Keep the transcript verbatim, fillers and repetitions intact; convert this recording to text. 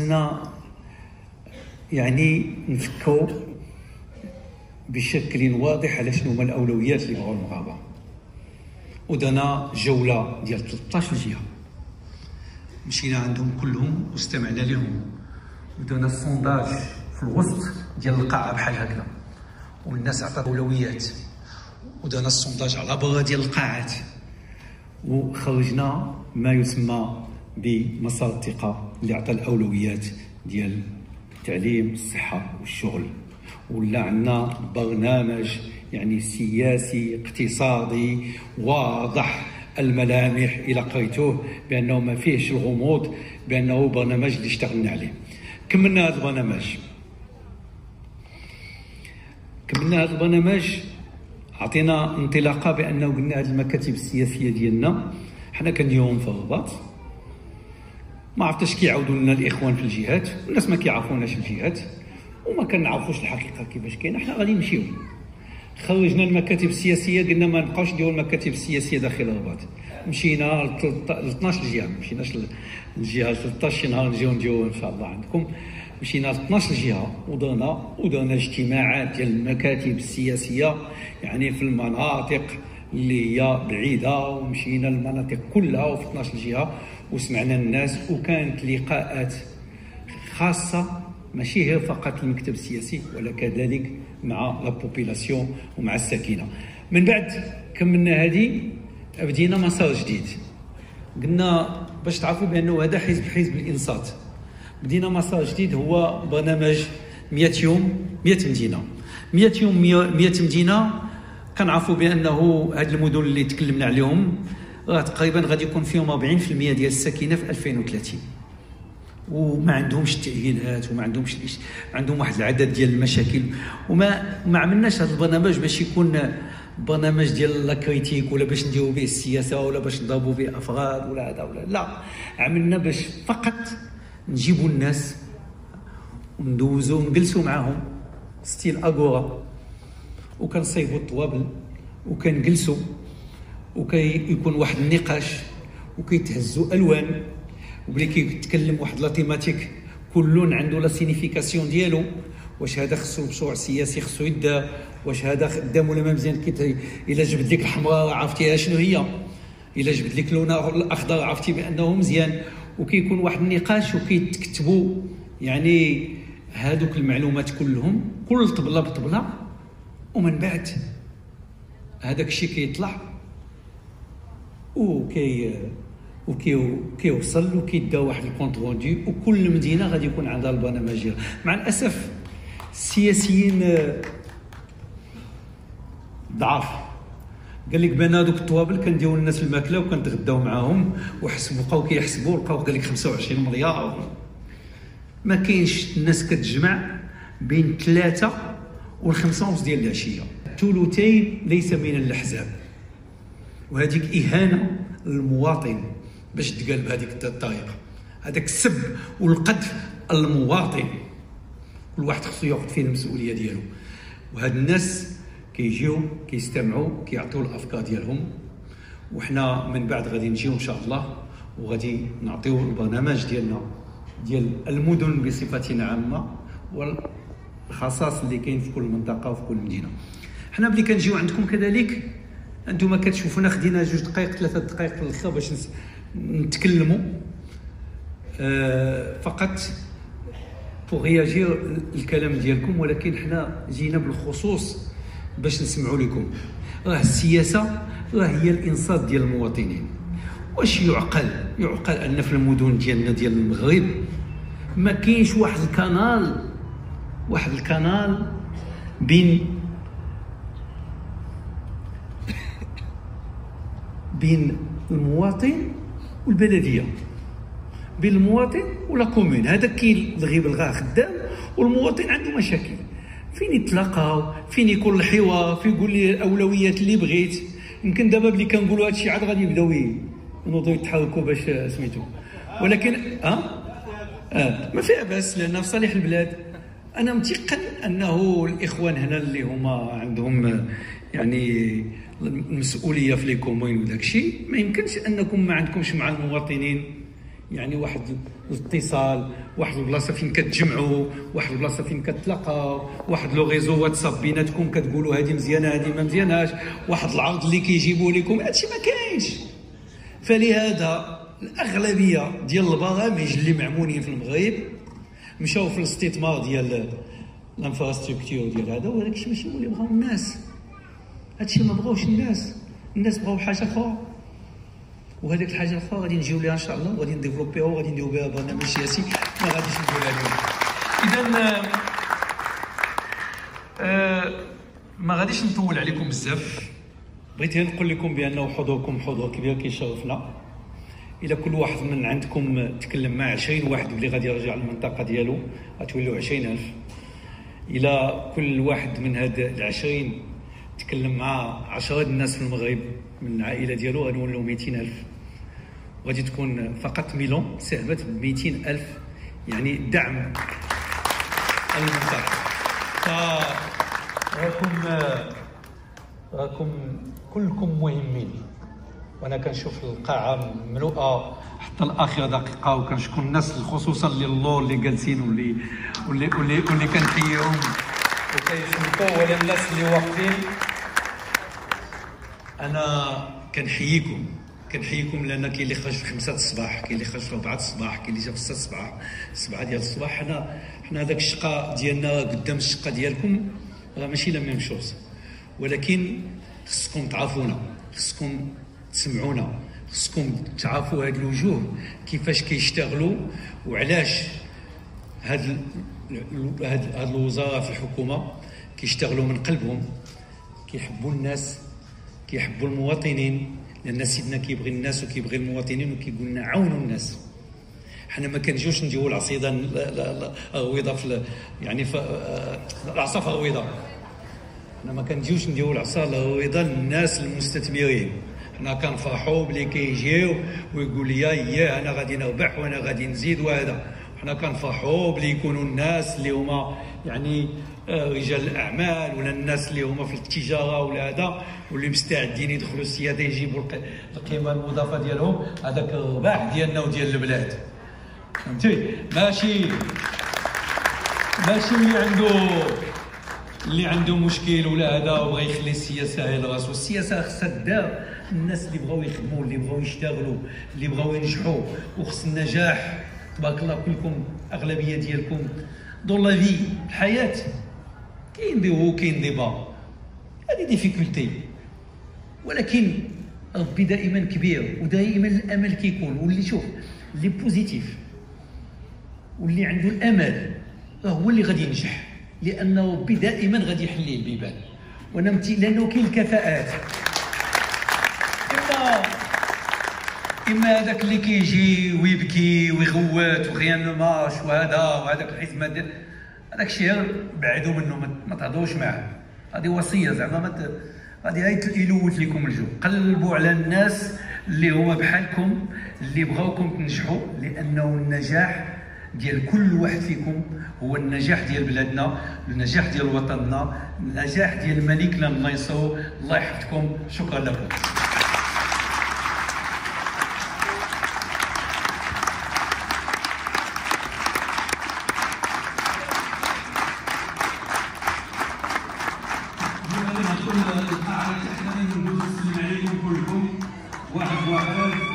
خصنا يعني نفكروا بشكل واضح على شنو هما الاولويات اللي بغاو المغاربه. ودانا جوله ديال ثلاثطاش جهه، مشينا عندهم كلهم واستمعنا لهم، ودانا السونداج في الوسط ديال القاعه بحال هكذا، والناس عطات اولويات، ودانا السونداج على برا ديال القاعات، وخرجنا ما يسمى بمسار الثقه اللي عطى الاولويات ديال التعليم، الصحه والشغل. ولا عندنا برنامج يعني سياسي اقتصادي واضح الملامح الى قريتوه بانه ما فيهش الغموض، بانه برنامج اللي اشتغلنا عليه. كملنا هذا البرنامج كملنا هذا البرنامج عطينا انطلاقه بانه قلنا هذه المكاتب السياسيه ديالنا حنا كنديروهم في الرباط. ما عرفتش كيعاودوا لنا الاخوان في الجهات، الناس ما كيعرفوناش الجهات وما كنعرفوش الحقيقه كيفاش كاينه. حنا غادي نمشيو، خرجنا المكاتب السياسيه، قلنا ما نبقاوش نديروا المكاتب السياسيه داخل الرباط. مشينا ل اثناش جهه، ما مشيناش للجهه ثلاثطاش شي نهار نجيو نديروا ان شاء الله عندكم. مشينا ل اثناش جهه ودرنا ودرنا اجتماعات ديال المكاتب السياسيه يعني في المناطق اللي هي بعيده، ومشينا للمناطق كلها وفي اثناش جهه وسمعنا الناس، وكانت لقاءات خاصه ماشي غير فقط المكتب السياسي ولا كذلك مع لا بوبيلاسيون ومع الساكنه. من بعد كملنا هذه بدينا مسار جديد، قلنا باش تعرفوا بانه هذا حزب حزب الانصات. بدينا مسار جديد هو برنامج مئة يوم مئة مدينه. مئة يوم مئة مدينه كنعرفوا بانه هاد المدن اللي تكلمنا عليهم راه تقريبا غادي يكون فيهم أربعين بالمئة ديال الساكنه في ألفين وثلاثين، وما عندهمش التأهيلات وما عندهمش عندهم واحد العدد ديال المشاكل. وما ما عملناش هذا البرنامج باش يكون برنامج ديال لا كريتيك ولا باش نديروا به السياسه ولا باش نضربوا به افراد ولا هذا ولا لا، عملنا باش فقط نجيبوا الناس وندوزوا ونجلسوا معاهم ستيل اغورا، وكنصيبوا الطوابل وكنجلسوا وكيكون واحد النقاش وكيتهزوا الوان، وبلي كيتكلم واحد لا تيماتيك كل عنده لا سينيفيكاسيون ديالو. واش هذا خصو مشروع سياسي خصو يدا، واش هذا خدام ولا ما مزيان. كي الا جبد لك الحمراء عرفتيها شنو هي، الا جبد لك لونها الاخضر عرفتي بانه مزيان. وكيكون واحد النقاش وكيتكتبوا يعني هذوك المعلومات كلهم كل طبله بطبله، ومن بعد هذاك الشيء كيطلع وكي وكي كيوصل وكيدا واحد الكونت روندي، وكل مدينه غادي يكون عندها البرنامج ديالها. مع الاسف السياسيين ضعاف، قال لك بان هذوك الطوابل كنديروا الناس الماكله وكنتغداو معاهم وحسبوا بقاو كيحسبوا لقاو قال لك خمسة وعشرين مليار. ما كاينش الناس كتجمع بين ثلاثه والخمسه ونص ديال العشيه، ثلثين ليس من الاحزاب، وهذيك اهانه للمواطن باش تقال بهذيك الطريقه. هذاك السب والقذف المواطن كل واحد خصو ياخذ فيه المسؤوليه ديالو. وهاد الناس كيجيو كيستمعوا كيعطيو الافكار ديالهم، وحنا من بعد غادي نجيو ان شاء الله وغادي نعطيو البرنامج ديالنا ديال المدن بصفه عامه والخصائص اللي كاين في كل منطقه وفي كل مدينه. حنا ملي كنجيو عندكم كذلك انتم كتشوفونا خدينا جوج دقائق ثلاثه دقائق في الاخر باش نتكلموا أه فقط بوغ رياجير الكلام ديالكم، ولكن حنا جينا بالخصوص باش نسمعوا لكم. راه السياسه راه هي الانصات ديال المواطنين. واش يعقل يعقل ان في المدن ديالنا ديال المغرب ما كاينش واحد الكانال واحد الكانال بين بين المواطن والبلديه، بين المواطن ولا كومون. هذا كاين الغيب الغا خدام والمواطن عنده مشاكل، فين يتلاقاو، فين يكون الحوار، فين يقول لي الاولويات اللي بغيت. يمكن دابا ملي كنقولوا هذا الشيء عاد غادي يبداو ينوضوا يتحركوا باش سميتو، ولكن ها اه ما فيها باس لان في صالح البلاد. انا متيقن انه الاخوان هنا اللي هما عندهم يعني المسؤوليه في لي كومون وداك الشيء، ما يمكنش انكم ما عندكمش مع المواطنين يعني واحد الاتصال، واحد البلاصه فين كتجمعوا، واحد البلاصه فين كتلاقاو، واحد لو ريزو واتساب بيناتكم كتقولوا هذه مزيانه هذه ما مزياناش، واحد العرض اللي كيجيبوا لكم، هادشي ما كاينش. فلهذا الاغلبيه ديال البرامج اللي معمولين في المغرب مشاو في الاستثمار ديال الانفراستركتور ديال هذا، ولكن ماشي هو اللي بغاو الناس. هادشي ما بغاوش الناس، الناس بغاو حاجه اخرى، وهذيك الحاجه الاخرى غادي نجيو ليها ان شاء الله، وغادي نديفلوبيها وغادي نديرو بها برنامج سياسي ما غاديش نقولها اليوم. اذا آه ما غاديش نطول عليكم بزاف، بغيت نقول لكم بانه حضوركم حضور كبير كيشرفنا. الى كل واحد من عندكم تكلم مع عشرين واحد اللي غادي يرجع للمنطقه ديالو غتولوا عشرين ألف. الى كل واحد من هاد العشرين تكلم مع عشرة الناس في المغرب من العائله ديالو غنولوا مئتين ألف. غادي تكون فقط ميلون ساهمت ب مئتين ألف، يعني دعم المنطقه. ف راكم راكم كلكم مهمين، وانا كنشوف القاعه مملوءه حتى لاخر دقيقه، وكنشكر الناس خصوصا اللي اللور اللي جالسين واللي واللي واللي, واللي كنحييهم وكيصنتوا، ولا الناس اللي واقفين. انا كنحييكم كنحييكم لان كاين اللي خرج في خمسة الصباح، كاين اللي خرج في أربعة الصباح، كاين اللي جا في ستة الصباح، سبعة ديال الصباح. حنا حنا هذاك الشقه ديالنا قدام الشقه ديالكم راه ماشي لا ميم شوز، ولكن خصكم تعرفونا، خصكم تسمعونا، خصكم تعرفوا هاد الوجوه كيفاش كيشتغلوا وعلاش هاد هاد هاد الوزاره في الحكومه كيشتغلوا من قلبهم، كيحبوا الناس، كيحبوا المواطنين، لان سيدنا كيبغي الناس وكيبغي المواطنين وكيقول لنا عاونوا الناس. حنا ما كنجيوش نديروا العصيده الغويضه في يعني في العصا في الغويضه، حنا ما كنجيوش نديروا العصا الغويضه للناس المستثمرين. حنا كنفرحوا بلي كيجيو ويقول لي ياه انا غادي نربح وانا غادي نزيد وهذا. حنا كنفرحوا بلي يكونوا الناس اللي هما يعني رجال الاعمال ولا الناس اللي هما في التجاره ولا هذا واللي مستعدين يدخلوا السياده يجيبوا القيمه المضافه ديالهم، هذاك الرباح ديالنا وديال البلاد. فهمتي؟ ماشي ماشي اللي عنده اللي عنده مشكل ولا هذا وبغى يخلي السياسه هي راسو. السياسه خصها دار الناس اللي بغاو يخدموا، اللي بغاو يشتغلوا، اللي بغاو ينجحوا، وخص النجاح. تبارك الله كلكم اغلبيه ديالكم دون لا في الحياه كاين دي هو كاين دي با، هذه ديفيكولتي، ولكن ربي دائما كبير ودائما الامل كيكون. واللي شوف اللي بوزيتيف واللي عنده الامل راه هو اللي غادي ينجح، لانه ربي دائما غادي يحل ليه البيبان. وانا متي لانه كاين الكفاءات، اما اما هذاك اللي كيجي ويبكي ويغوت وغيان لو مارش وهذا وهذاك الحزمه ديال هذاك الشيء بعدوا منه، ما تهضروش معاه. هذه وصيه زعما ما غادي غير يلوث لكم الجو. قلبوا على الناس اللي هما بحالكم اللي بغاوكم تنجحوا، لانه النجاح ديال كل واحد فيكم هو النجاح ديال بلادنا، النجاح ديال وطننا، النجاح ديال ملكنا الله ينصرو. الله يحفظكم، شكرا لكم. واحد واحد